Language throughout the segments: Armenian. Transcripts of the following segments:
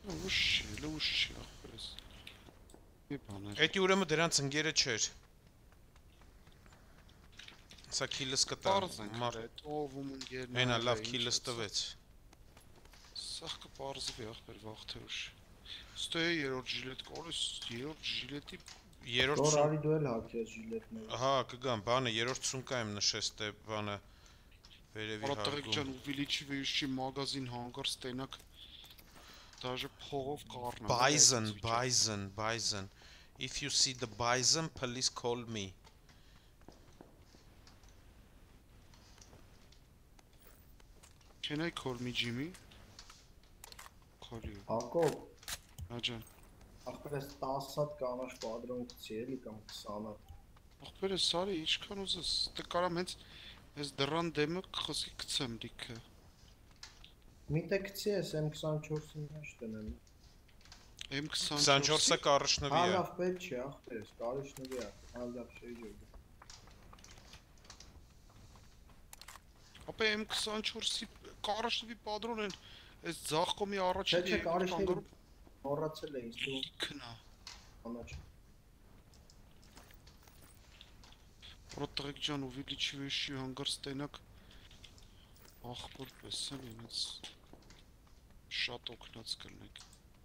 Լուշ չի ախպերս։ Մի բաներ։ Էդի ուրեմն դրանց ընկերը չէր։ Սա քիլս կտա։ Պարզ ենք հետ, ով ընկերն Հենա լավ քիլս տվեց։ Սա կպարզվի ախպեր վաղ թե ուշ։ Ստո է երրորդ ժիլետ կորես, երրորդ ժիլետի Երրորդ Դոր արի դու էլ հակես ժիլետները։ Հա, կգամ, բանը երրորդ սունկա եմ նշես դե բանը վերևի Պրոտեգ ջան հարկում։ увеличивающий магазин հանգար ստենակ даже փողով կառնա։ Bison. If you see the bison, please call me. Can I call me Jimmy? Call you. Հակով, Աջան։ ախպերս 10 հատ կանաչ պատրոն գցի էլի կամ 20 հատ։ Ախպերը սարի ինչքան ուզես, դե կարամ հենց այս դռան դեմը խսի գցեմ լիքը։ Միտը գցի ես M24-ի մեջ տնեմ։ M24-ը 24-ը կարշնվի Հա է։ լավ պետք չի ախպերս, կարիշնվի է, հա լավ շեյջոգ։ Ապա M24-ի կարաշտվի պատրոն են այս ձախ կոմի առաջին Չէ, կարիշնվի մոռացել է ինձ դու քնա։ կանաչ։ Պրոտեգ ջան увеличивающий հանգար ստենակ ախպոր պես եմ ինձ շատ օգնած կլնեք։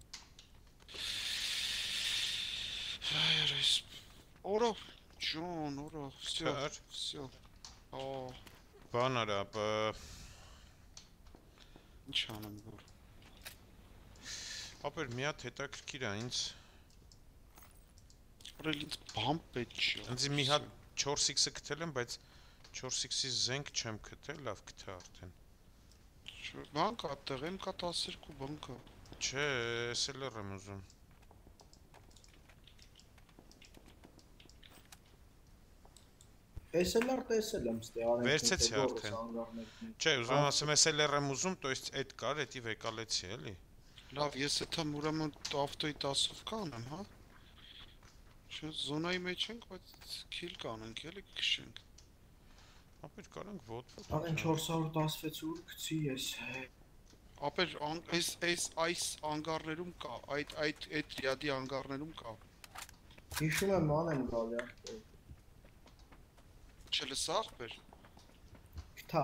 Այրես Օրա ջան, օրա, всё։ Ա Բան արա, ինչ անեմ որ։ ապեր մի հատ հետաքրքիր է ինձ։ Օրել ինձ բան պետք չի։ Ինձ մի հատ 4x-ը գտել եմ, բայց 4x-ի զենք չեմ գտել, լավ գտա արդեն։ Բան կա տեղ, MK12 բան կա։ Չէ, SLR եմ ուզում։ SLR տեսել եմ ստե արեն։ Վերցեցի արդեն։ Չէ, ուզում ասեմ SLR եմ ուզում, то есть այդ կար, էդի վեկալեցի էլի։ Լավ, ես եթե ուրեմն ավտոյի 10-ով կանեմ, հա։ Չէ, զոնայի մեջ ենք, բայց քիլ կանենք, էլի քշենք։ Ապեր կարանք ոտ։ Արեն 416 ուր գցի ես։ Ապեր այս անգարներում կա, այդ ռիադի անգարներում կա։ Հիշում եմ ման եմ գալի ախպեր։ Չէ, լսա ախպեր։ Քթա։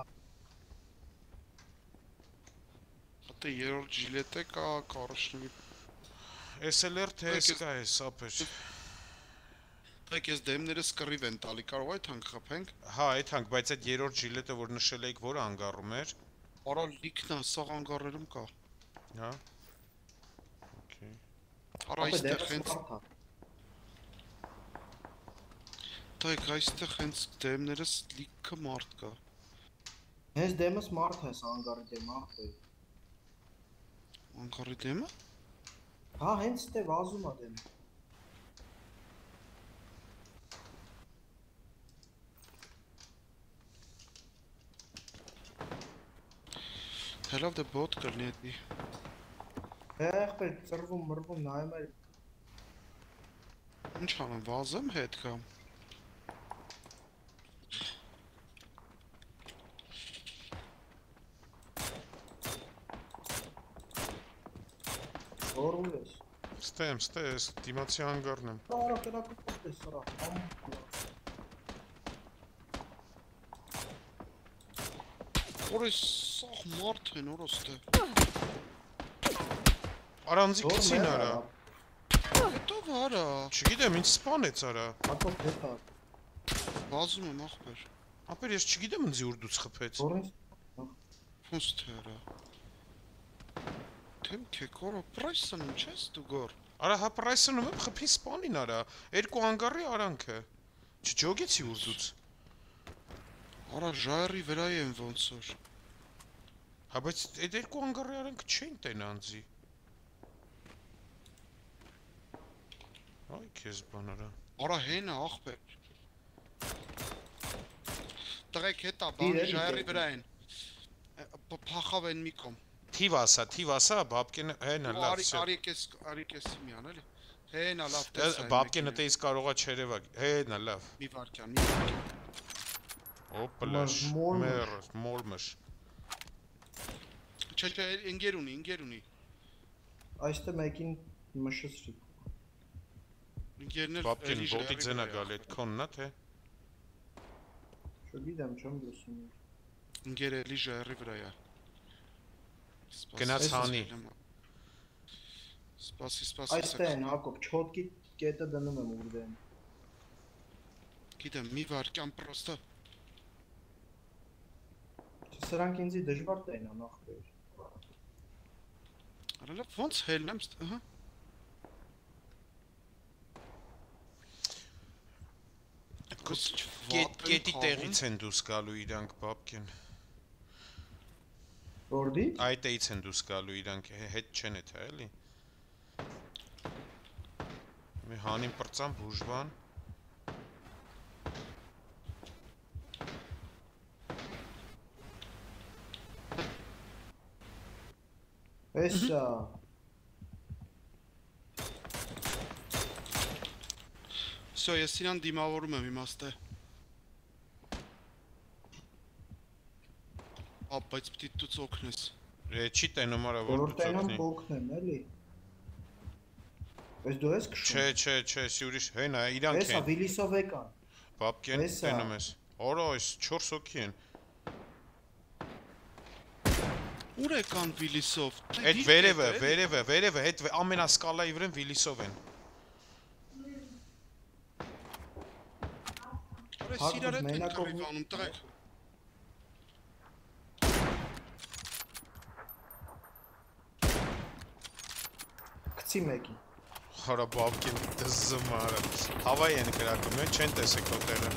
Հատե երրորդ ժիլետը կա, կարաշնվի։ SLR թե SK է, ապեր։ Դեք ես դեմներս կռիվ են տալի, կարող այդ հանգ խփենք։ Հա, այդ հանք, բայց այդ երրորդ ժիլետը, որ նշել էիք, որ անգարում էր։ Արա լիքն է, սաղ անգարներում կա։ Հա։ Okay։ Արա այստեղ հենց Դայք այստեղ հենց դեմներս լիքը մարդ կա։ Հենց դեմս մարդ ես անգարի դեմ ախպեր։ Անգարի դեմը։ Հա, հենց ստե վազում է դեմ։ Հելավ դե բոտ կլնի էդի։ Ախպեր ծրվում մրվում նայում էր։ Ինչ անեմ, վազեմ հետ կամ։ Որում ես։ Ստեմ, դիմացի անգարն եմ։ Արա կրակոտ է սրա։ Որը սաղ մարդ են օրոստե։ Արանձի քցին արա։ Հետո վարա։ Չգիտեմ, ինչ սպանեց արա։ Հակով հետա։ Վազում եմ ախպեր։ Ապեր ես չգիտեմ ինձ ուր դուց խփեց։ Որից։ Ոնց թե արա։ Թեմ քեկորո պրայսն չես դու գոր։ Արա հա պրայսն ու խփի սպանին արա։ Երկու անգարի արանքը։ Չջոգեցի ուր դուց։ Արա ժայռի վրա եմ ոնց որ։ Հա բայց այդ երկու անգարի արանքը չեն տենանձի։ Այ քեզ բան արա։ Արա հենա ախպեր։ Տղեկ հետա բան ժայռի վրա են։ Փախավ են մի կողմ։ Թիվ ասա, բաբկենը հենա լավ։ Արի կես միան էլի։ Հենա լավ տեսա։ Բաբկենը տես կարողա չերևա։ Հենա լավ։ Մի վարքյան։ Օպլաշ, մերս, մոլմշ։ Չէ, ընկեր ունի։ Այստեղ մեկին մշսրի։ Ընկերներ Բաբկեն էլի ոտի ժայռի ձենա վրա գալ այդ քոննա թե։ Չգիտեմ, չեմ լսում։ Ընկեր էլի ժայռի վրա է։ Գնաց հանի։ Սպասի։ Այստեղ են Հակոբ, չոտքի կետը դնում եմ ուրդեն։ Գիտեմ, մի վարկյան պրոստը։ Սրանք ինձի դժվար տենան ախպեր։ Արալա ոնց հելնեմ, ահա։ Կետի տեղից են դուրս գալու իրանք Բաբկեն։ Որդի։ Այդից են դուրս գալու իրանք հետ չեն էթա էլի։ Մի հանին պրծան բուժվան։ Էսա։ Всё, ես իրան դիմավորում եմ իմաստե։ Ապ, բայց պիտի դուց օգնես։ Չի տենում արա որ Որ դուց տենամ օգնի։ փոքնեմ, էլի։ Ես դու ես քշում։ Չէ, ուրիշ հենա իրանք Էսա են։ վիլիսով եկան։ Բաբկեն Էսա։ տենում ես։ Օրո, այս 4 հոգի են։ Ուր եկան վիլիսով։ Այդ վերևը, այդ ամենասկալայի վրան վիլիսով են։ Արա Հակոբ, սիրար հետ մենակով ենք կռիվանում, տղեկ։ Գցի մեկին։ Արա Բաբկեն դզում արա։ Հավայ են գրակում, չեն տեսեք հոտերը։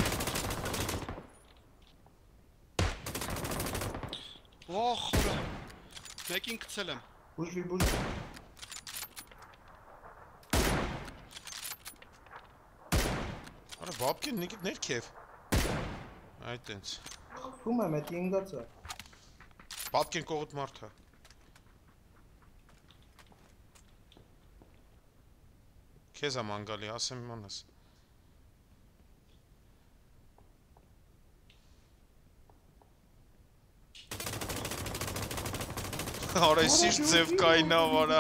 Ահ, խորը։ Մեկին գցել եմ։ Բուժվի։ Արա Բաբկեն ներքև։ Այդ տենց։ Խփում եմ, էդ ինգացա։ Բաբկեն կողոտ մարդա։ Քեզ եմ անգալի, ասեմ իմանաս։ Արա սիշ ձև կայնավ արա։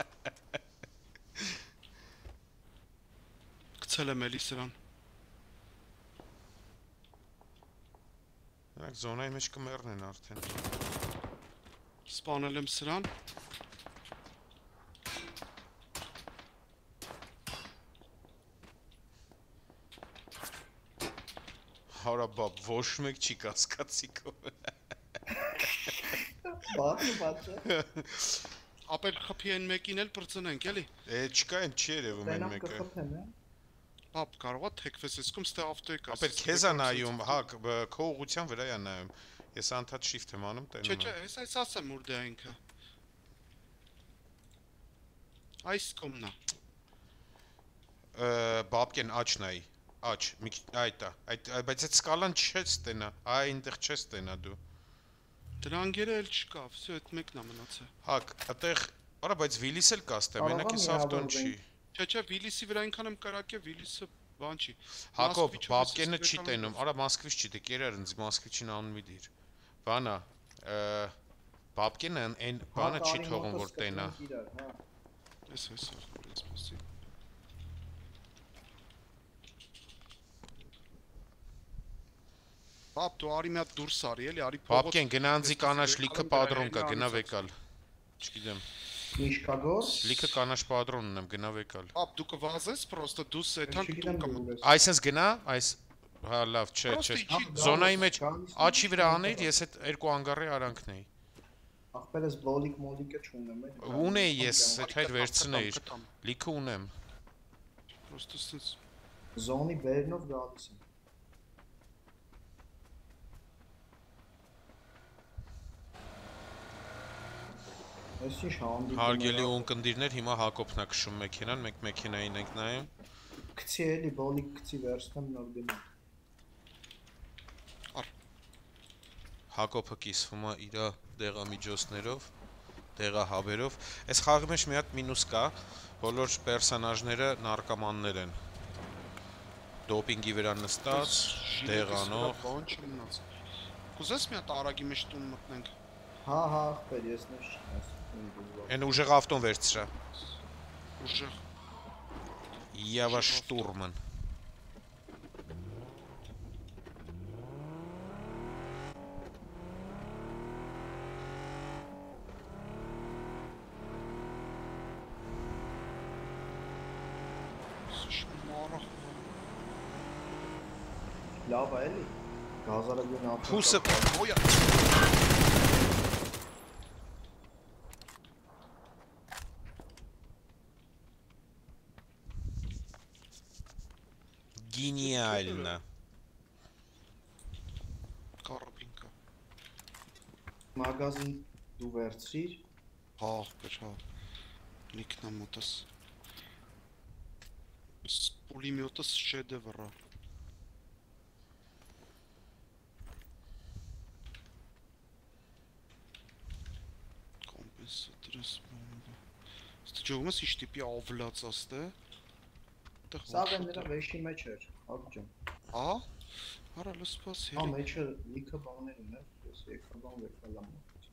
Գցել եմ էլի սրան։ Նրանք զոնայի մեջ կմեռնեն արդեն։ Սպանել եմ սրան։ Արա բաբ, ոչ մեկ չի կասկածիկով։ Բացը։ Ապել խփի են մեկին էլ պրծնենք, էլի։ Չկա են չի երևում են Տենամ մեկը։ կխփեմ, է։ Պապ, կարողա թեքվես, իսկում ստե ավտոյի կաս։ Ապեր քեզ է նայում, հա, քո ուղղության վրա է նայում։ Ես անդադ shift եմ անում, տենում Չէ, եմ։ այս ասեմ ուր դե ինքը։ Այս կոմնա։ Բաբկեն աչնայի։ Աչ, այդա, բայց այդ սկալան չես տենա, այնտեղ չես տենա դու։ Դրանգերը էլ չկա, всё, այդ մեկն է մնացել։ Հակ, այդտեղ, արա, բայց Վիլիս էլ կաստե, մենակ էս ավտոն չի։ Չէ, Վիլիսի վրա այնքան եմ կարակե, Վիլիսը բան չի։ Հակոբ, Բաբկենը չի տենում, արա Մոսկվիչ չի, դե կերար ինձ Մոսկվիչին անուն մի դիր։ Բանա, Բաբկենը այն բանը չի թողում որ տենա։ Էս, սպասի։ Պապ, դու արի մի հատ դուրս արի, էլի, արի փողոց։ Բաբկեն գնանձի կանաչ լիքը падրոն կա, գնա վեկալ։ Չգիտեմ։ Միշկագոր։ Լիքը կանաչ падրոն ունեմ, գնա վեկալ։ Պապ, դու կվազես, պրոստը դուս էթան դու կամ։ Այսպես գնա, այս հա լավ, չէ։ Զոնայի մեջ աչի վրա աներ, ես այդ երկու անգարի արանքն էի։ Ախպերս մոլիկը չունեմ, է։ Ունեի ես, այդ հայր վերցնեիր։ Լիքը ունեմ։ Պրոստը սենց Զոնի բերնով գալիս եմ։ Այս ինչ հանդիպում։ Հարգելի ունկնդիրներ, հիմա Հակոբն է քշում մեքենան, մենք մեքենային ենք նայում։ Գցի էլի բոլիկ գցի վերցնեմ նոր գնամ։ Հակոբը կիսվում է իր դեղամիջոցներով, դեղահաբերով։ Այս խաղի մեջ մի հատ մինուս կա, բոլոր պերսոնաժները նարկոմաններ են։ Դոպինգի վրա նստած, դեղանող։ Բան չմնաց։ Կուզես մի հատ արագի մեջ տուն մտնենք։ Հա, ախպեր, ես նույնս չեմ ասում։ Այն ուժեղ ավտոն վերցրա։ Ուժեղ։ Եվա շտուրման։ Շմարը։ Լավ է էլի։ Գազարագույն ավտո։ Փուսը ոյա։ Գենիալնա։ Կարաբինկա։ Մագազին դու վերցրիր։ Հա, ախպեր, հա։ Նիկնա մոտս։ Պուլիմյոտս շեդևր է։ Կոմպենսատորս բոմբը։ Ստջողում ես ինչ տիպի ավլացաստ է։ Սա նրա վեշի մեջ էր, ակջան։ Հա։ Արա լսպաս Հա, հերի։ մեջը լիքը բաներ ուներ, ես եկա բան վեկալամ։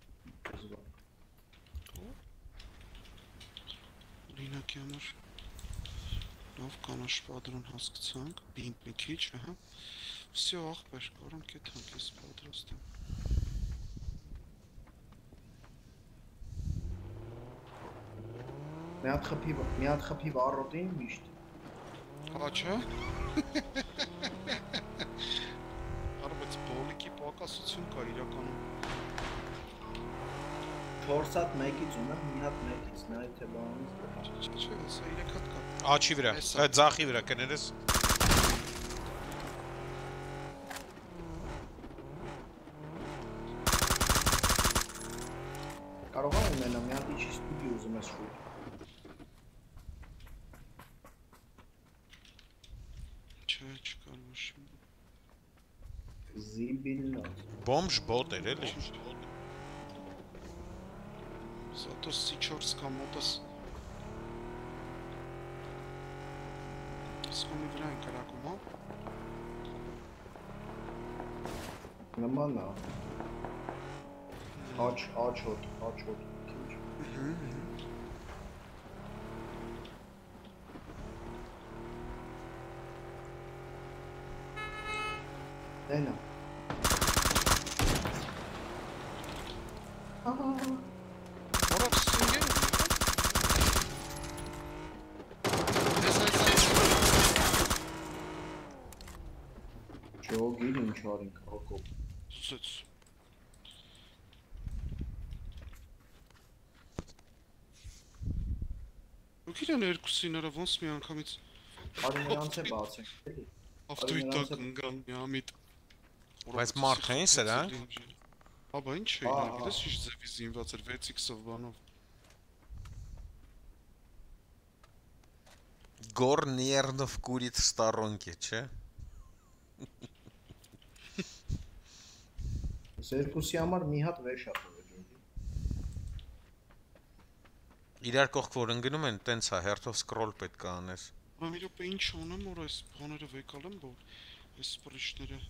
Օրինակի համար լավ կանաչ պատրոն հասկացանք, բինտ մի քիչ, ահա։ Всё, ախպեր, կարամ կեթանք ես պատրաստ եմ։ Մի հատ խփի վառոդին միշտ։ Հա, չէ։ Արա բայց բոլիկի պակասություն կա իրականում։ 4 հատ մեկից ունեմ, մի հատ մեկից, նայ թե բանից։ Չէ, սա 3 հատ կա։ Աչի վրա, ձախի վրա կներես։ Կարող եմ ունենալ մի հատ իջի ստուդիո ուզում ես շուտ։ Չէ, չկար ոչ։ Զիբիլնա։ Բոմժ բոտ էր էլի։ Zато C4 կա մոտս։ Սկոմի վրա են կրակում, հա։ Նման է։ Աչոտ, քիչ։ Դենա։ Որով սինգեր ունի, Ջոգին ինչ արինք, հակոբ։ Սուց։ Ուք իրան երկուսին արա ոնց մի անգամից Արի նրանց է բացենք, էլի։ ավտոյի տակ ընկան մի ամիտ։ Բայց մարդ էին սրանք։ Հա, բա ինչ է իրան, գիտես ինչ ձևի զինված էր 6x-ով բանով։ Гор нервно курит в сторонке, չէ։ Երկուսի համար մի հատ վեշ է տվել ջոգի։ Իրար կողք որ ընկնում են, տենց է հերթով սկրոլ պետք է անես։ Ուրեմն մի րոպե ինչ անեմ, որ այս բաները վեկալեմ, որ այս սպրիչները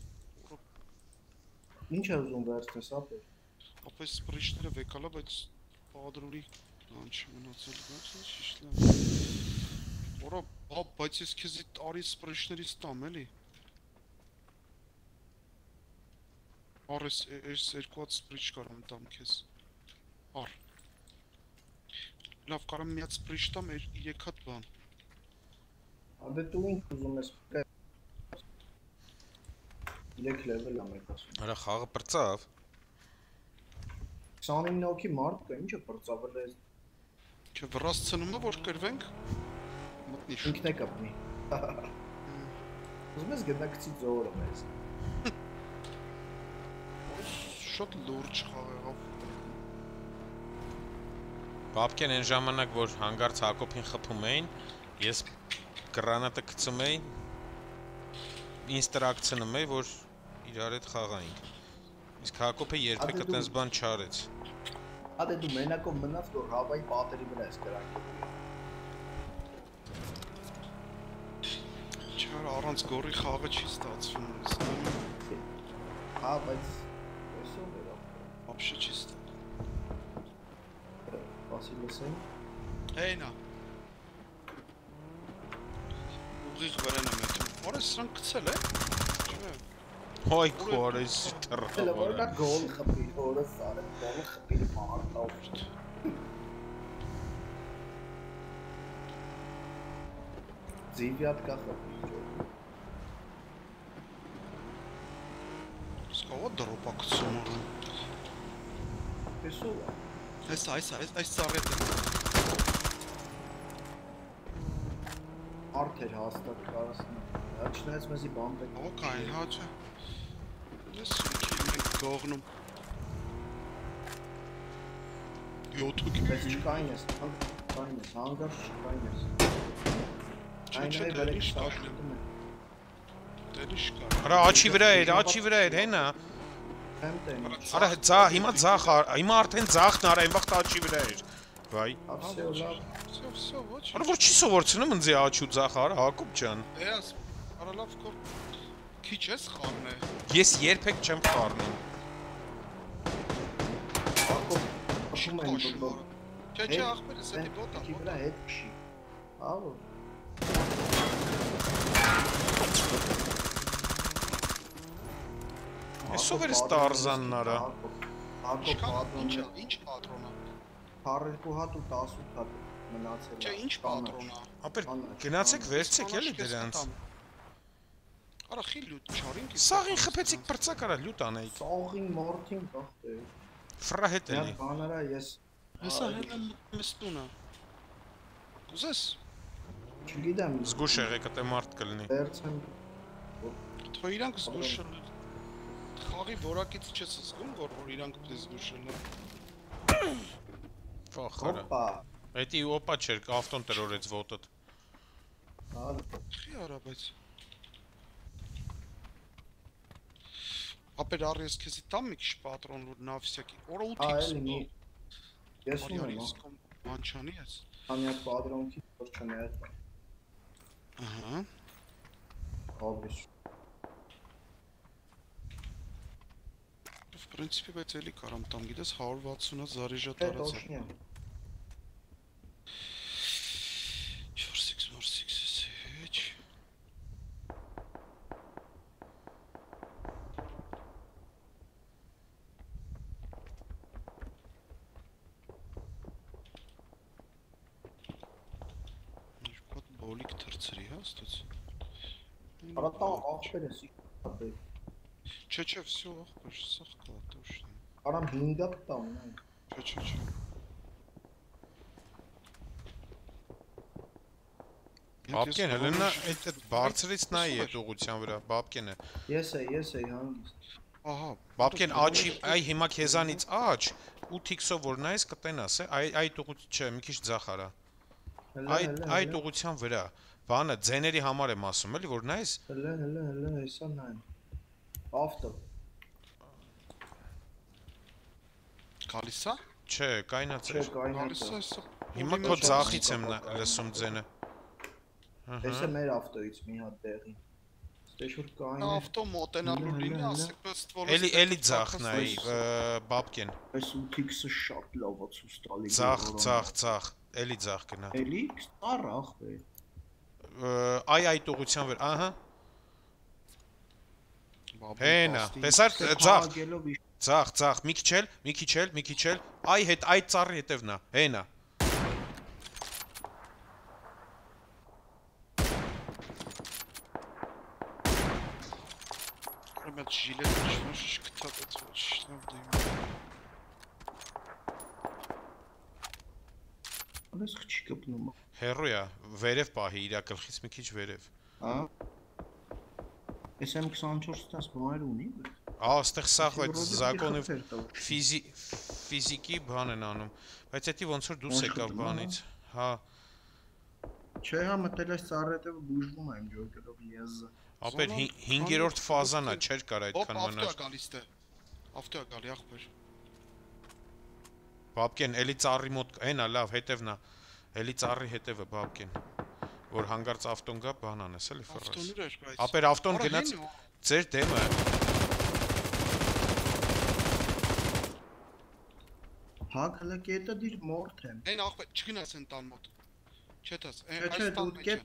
Ինչ է ուզում վերցնես, ապեր։ Ապա այս սպրիչները վեկալա, բայց պատրուրի բան չմնացել, բայց ճիշտ է։ Որա, հա, բայց ես քեզ արի սպրիչներից տամ, էլի։ Առ այս երկու հատ սպրիչ կարամ տամ քեզ։ Առ։ Լավ, կարամ մի հատ սպրիչ տամ, 3 հատ բան։ Ադե դու ինչ ուզում ես։ 3 level է մեկ ասում։ Արա խաղը բրծավ։ 29 հոգի մարդ կա, ինչը բրծավել է։ Չէ, վրաս ցնումը որ կրվենք։ Մտնի շուտ։ Ինքն է կապնի։ Ուզում ես գնացի ձորը մեզ։ Շատ լուրջ խաղ եղավ։ Բաբկեն այն ժամանակ որ հանգարց Հակոբին խփում էին, ես գրանատը գցում էի, ինստրակցիոնում էի, որ իրար հետ խաղային։ Իսկ Հակոբը երբեք այդպես բան չարեց։ Ադե դու մենակով մնաց, որ հավայի պատերի վրա ես կրակել։ Չար առանց գորի խաղը չի ստացվում։ Հա, բայց այսօր էր ապրել։ Вообще չի ստացվում։ ասի լսեն։ Հենա։ Ուղիղ վրան եմ էտում։ Որը սրանք գցել է։ Չէ։ Հայ քորեսի Հələ տրխավարը։ որը գոլ խփի, որը սարը գոլ խփի մարտավ։ Ձիվյատկա խփի։ Սկավա դրոպա գցում աղան։ Տեսու։ Այս ծառետը։ Արդ էր հաստատ կարասն։ Աչնայց մեզի բամբ է։ Օքայն, հա չէ։ Ես սուքի մենք գողնում։ 7 Բայց չկային ես, հանգարց չկային ես։ Չէ, դերիշ կա։ Դերիշ կա։ Արա աչի վրա էր, հենա։ Հեմտեն։ Արա ձա, հիմա ձախ, հիմա արդեն ձախն արա, այն վաղտ աչի վրա էր։ Վայ։ Ասեո լավ։ Всё, ոչ։ Արա որ չի սովորցնում ընձի աչու ձախ արա, Հակոբ ջան։ Էս, արա լավ կոր։ Քիչ ես խառն է։ Ես երբեք չեմ խառնում։ Ակոբ, աշում են դուք։ Չէ, ախպերս էդի բոտա։ Քի վրա հետ քշի։ Ալո։ Այսով էր Տարզանն արա։ Ակոբ պատրոնը Ինչ պատրոնա։ 12 հատ ու 18 հատ մնացել է։ Չէ, ինչ պատրոնա։ Ապեր գնացեք վերցեք էլի դրանց։ Արա խի լուտ չարինք։ Սաղին խփեցիք բրծակ արա լյուտ անեիք։ Սաղին մորթին կախտե։ Ֆրա հետ էլի։ ഞാൻ բանարա ես Հեսա հենա մստունա։ Կուզես։ չգիտեմ Զգուշ եղեք, դե մարդ կլինի։ վերցեմ Թո իրանք զգուշել։ Խաղի որակից չես զգում, որ իրանք պետք է զգուշել։ Ֆախարա։ Օպա Էդի օպա չէր, ավտոն տրորեց ոտդ։ Խի արա բայց։ Ապեր առ ես քեզի տամ մի քիչ պատրոն լուր նավսյակի։ Օրա 8x։ այլի ես ունեմ Արիարի մանչանի ես։ անյակ պատրոնքի որ չնայած Ահա։ obvious В принципе, բայց էլի կարամ տամ, գիտես 160-ը զարիժա Թե տարածա։ տոշնյա 4x հեչ։ Նիշպատ բոլիկ թրցրի, հա, ստոց։ Արա տա ախպեր ես իքապե Չէ, всё, ախպեր, սաղ կա, точно։ Արամ 5 հատ տա ունենք Չէ։ Բաբկեն հելնա այդ բարձրից նայի այդ ուղղության վրա, Բաբկենը։ Ես էի հանգիստ Ահա, Բաբկեն աչի, այ հիմա քեզանից աչ 8x-ով որ նայես կտենաս, այդ ուղղություն չէ, մի քիչ ձախ արա։ Այդ ուղղության վրա, բանը ձեների համար եմ ասում, էլի որ նայես։ հլը հեսա նայն ավտո գալիս է։ Չէ, կայնած չէ էր։ կայնած Գալիս է, սա։ Հիմա քո ձախից եմ լսում ձենը։ Ես է մեր ավտոից մի հատ տեղի Ստեշուր կային Ավտո մոտենալու լինի, ասեք պես ստվորը։ Էլի ձախն այ, Բաբկեն։ Այս 8x-ը շատ լավ է ցույց տալի Ձախ, էլի ձախ գնա։ Էլի ստար ախպե Այդ ուղղության վրա, ահա։ Հենա, տեսար ձախ, մի քիչ էլ, այդ ծառի հետևն է, հենա։ Այդ ժիլետը շնորհիչ կթափեց ոչ լավ դեմ։ Ալես խչի կպնում Հերոյա, վերև պահի իրա գլխից մի քիչ վերև։ Հա Ես M24-ից բաներ ունի Այստեղ սաղ այդ զակոնը ֆիզիկի բան են անում, բայց էդի ոնց որ դուրս եկավ բանից։ Հա։ Չէ, հա մտել այս ծառետը բուժվում է իմ ջոկերով եզը։ Ապեր 5-րդ ֆազան է, չէր կար այդքան Ավտո մնար։ է գալիս դե։ Ավտո է գալի ախպեր։ Բաբկեն, էլի ծառի մոտ, հենա լավ, հետևն է։ Էլի ծառի հետևը Բաբկեն, որ հանգարց ավտոն գա, բան անես, էլի ֆռաս։ Ավտոներ էր, բայց։ Ապեր ավտոն գնաց ձեր դեմը։ Հակ հլը կետը դիր մորդ եմ։ Այն ախպետ չգնաս են տան մոտ։ Չետաս, Չէ, դու կետ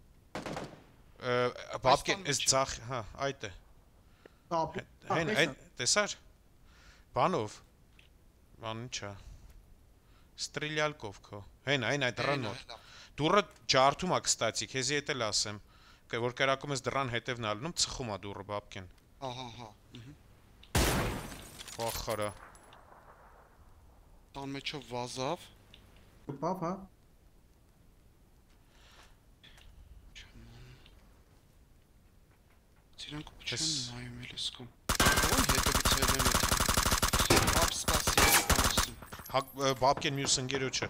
Բաբկեն, այս ցախ, հա, այդ է։ տապ։ Այն, տեսար։ Բանով։ Բան ինչա։ Ստրիլյալկով քո։ Այն այդ դրան մոտ։ Դուրը ջարդում է, կստացի, քեզի հետ էլ ասեմ։ Որ կերակում ես դրան հետևն ալնում, ծխում է դուրը Բաբկեն։ Ահա։ Ախարա։ Տան մեջով վազավ։ Պապ, հա։ Իրանք չեն նայում էլ իսկում։ Ո՞ն հետևից ելեն է։ Բաբ սպասի ասում։ Բաբկեն մյուս ընկերոջը։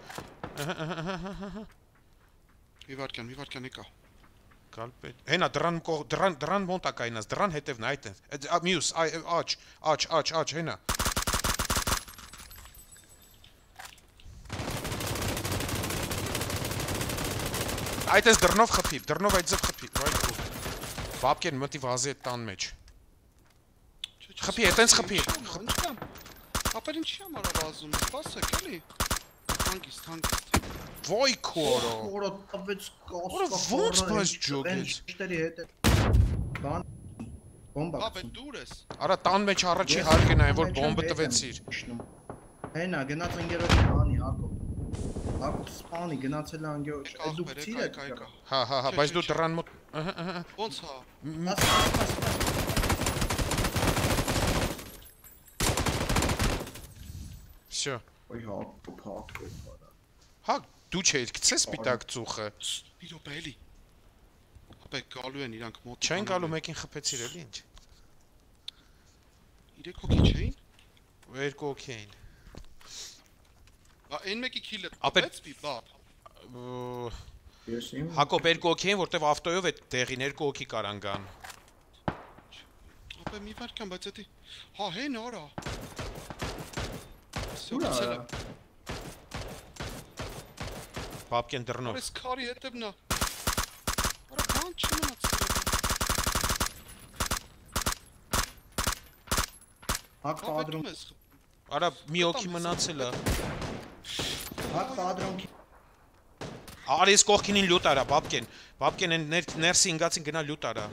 Մի վարքան եկա։ Կալպետ։ Հենա դրան մոտ է կայնած, դրան հետևն այդ է։ Մյուս, աչ, հենա։ Այդ ես դռնով խփի, դռնով այդ ձև խփի։ Բաբկեն մտի վազի այդ տան մեջ։ Խփի, այտենց խփի։ Ապեր ինչի համար է վազում, սպասեք էլի։ Թանկիստ։ Ոյ քորո։ Որը տվեց Որը ոնց բայց ջոգեց։ Շտերի հետ։ Բան բոմբա։ Ապե դուր ես։ Արա տան մեջ առաջի հարկն այն որ բոմբը տվեցիր։ Հենա գնաց ընկերոջը բանի Հակոբ։ Հակոբ սպանի գնացել անգերոջ։ Այդ դու ցիր եք։ Հա, բայց դու դռան մոտ։ Ոնց հա։ Всё։ Ոյ Հակոբ։ Հա, դու չէիր գցես սպիտակ ծուխը։ Մի րոպե էլի։ Ապե գալու են իրանք մոտ։ Չեն գալու մեկին խփեցիր էլի ինչ։ 3 հոգի չէին։ 2 հոգի էին։ Այն մեկի քիլը Ապե- տվեց մի բաբ։ Ես իմ Հակոբ 2 հոգի էին, որտեվ ավտոյով է տեղին 2 հոգի կարան գան։ Ապե մի վարքան, բայց էդի։ Հա, հեն արա։ Ուրա։ Բաբկեն դռնով։ Այս քարի հետևն է։ Արա բան չմնաց։ Հակ պատրոն ես։ Արա մի հոգի մնացել է։ Հակ պատրոն Արի ես կողքինին լյուտ արա, Բաբկեն են ներսի ինգացին գնա լյուտ արա։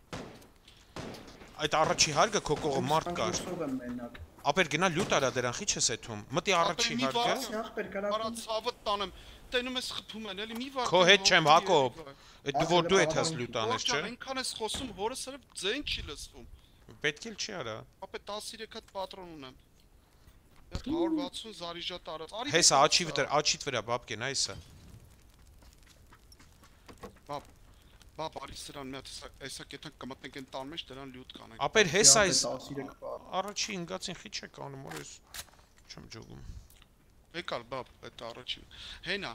Այդ առաջի հարգը քո կողը մարդ կար։ Ապեր գնա լյուտ արա դրան խի չես եթում։ Մտի առաջի հարգը։ Ախպեր կարա Արա ցավը տանեմ։ Տենում ես խփում են, էլի մի վարքան։ Քո հետ չեմ Հակոբ։ Այդ դու որ դու հետ ես լյուտ անես, չէ։ Այնքան ես խոսում, հորս հրը ձեն չի լսվում։ Պետք էլ չի արա։ Ապե 13 հատ պատրոն ունեմ։ 160 զարիժատ արած։ Արի Հեսա աչիտ վրա Բաբկեն այսա։ Բաբ արի սրան մի հատ էսա կետան կմտնենք են տան մեջ դրան լյուտ կանենք։ Ապեր հեսա այս 13 բան։ առաջի ինգացին խի չեք անում, որ ես չեմ ջոգում։ Եկալ բաբ, այդ առաջին։ Հենա։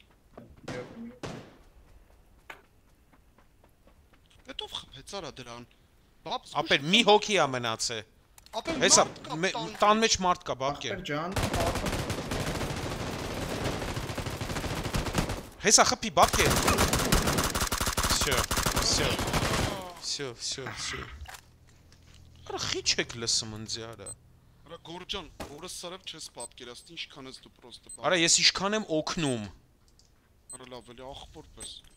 Հետով խփեց արա դրան։ Բաբ Ապեր մի հոգի է մնացե։ Ապե Հեսա տան մեջ մարդ կա Ախպեր Բաբկեն։ ջան, Հեսա խփի Բաբկեն։ Всё։ Արա խի չեք լսում ընձի արա։ Արա Գորջան, որը սարավ չես պատկերացնի ինչքան ես դու պրոստը։ Արա ես ինչքան եմ օգնում։ Արա լավ էլի ախպոր պես։